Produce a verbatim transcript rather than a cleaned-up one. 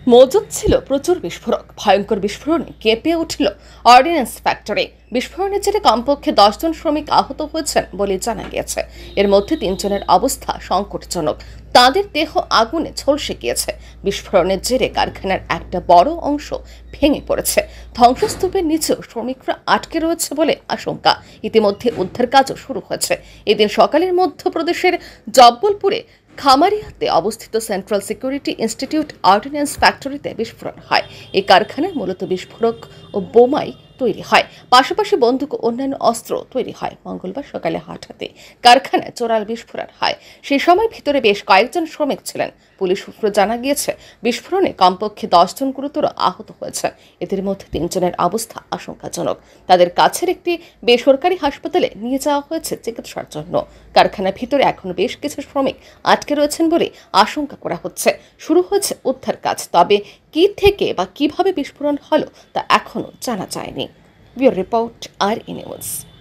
মজুদ ছিল প্রচুর বিস্ফোরক। ভয়ঙ্কর বিস্ফোরণে কেঁপে উঠল অর্ডিন্যান্স ফ্যাক্টরি। বিস্ফোরণের জেরে কমপক্ষে দশ জন শ্রমিক আহত হয়েছেন বলে জানা গিয়েছে। এর মধ্যে তিনজনের অবস্থা সংকটজনক। তাদের দেহ আগুনে ঝলসে গিয়েছে। বিস্ফোরণের জেরে কারখানার একটা বড় অংশ ভেঙে পড়েছে। ধ্বংসস্তূপের নিচেও শ্রমিকরা আটকে রয়েছে বলে আশঙ্কা। ইতিমধ্যে উদ্ধার কাজও শুরু হয়েছে। এদিন সকালের মধ্যপ্রদেশের জব্বলপুরে খামারিয়াতে অবস্থিত সেন্ট্রাল সিকিউরিটি ইনস্টিটিউট অর্ডিন্যান্স ফ্যাক্টরিতে বিস্ফোরণ হয়। এই কারখানায় মূলত বিস্ফোরক ও বোমাই তৈরি হয়, পাশাপাশি বন্দুক ও অন্যান্য অস্ত্র তৈরি হয়। মঙ্গলবার সকালে হঠাৎই কারখানায় চোরাল বিস্ফোরণ হয়। সেই সময় ভিতরে বেশ কয়েকজন শ্রমিক ছিলেন। পুলিশ সূত্রে জানা গিয়েছে, বিস্ফোরণে কমপক্ষে দশ জন গুরুতর আহত হয়েছে। এদের মধ্যে তিনজনের অবস্থা আশঙ্কাজনক। তাদের কাছের একটি বেসরকারি হাসপাতালে নিয়ে যাওয়া হয়েছে চিকিৎসার জন্য। কারখানার ভিতরে এখনো বেশ কিছু শ্রমিক আটকে রয়েছেন বলে আশঙ্কা করা হচ্ছে। শুরু হয়েছে উদ্ধার কাজ, তবে কি থেকে বা কিভাবে বিস্ফোরণ হলো তা এখনো জানা যায়নি। Bureau report R E news.